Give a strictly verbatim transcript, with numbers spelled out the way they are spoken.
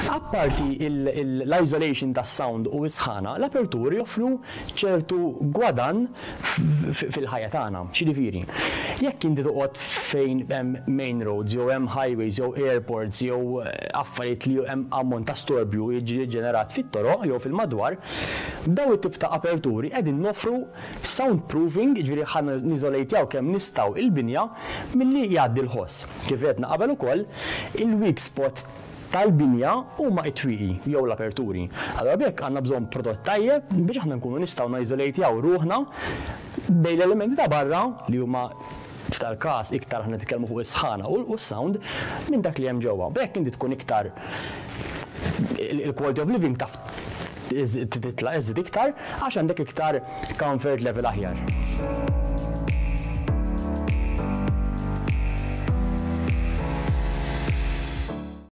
Apparti l-isolation tas-sound u s-sħana, l-aperturi joffru ċertu gwadan fil-ħajja tagħna. Xiġifieri, jekk inti toqgħod fejn hemm main roads, jew hemm highways, jew airports, jew affarijiet li hemm ammont ta' storbju jiġi ġenerat fit-toroq jew fil-madwar, daw it-tip ta' aperturi qegħdin noffru soundproofing, jiġifieri ħanna niżolejtjaw kemm nistgħu il-binja milli jgħaddi l-ħoss. Kif qedna qabel ukoll, il-weak spot tal-binja huma t-twieqi jew l-aperturi. Allura bekk għandna bżonn prodott tajjeb biex aħna nkunu nistgħu niżolejtjaw ruħna bejn l-elementi ta' barra li huma f'tal-każ iktar aħna nitkellmu fuq is-sħana u s-sound minn dak li hemm ġewwa. Bekk inti tkun iktar il-quality of living taf titla' iżid iktar għax għandek iktar comfort level aħjar.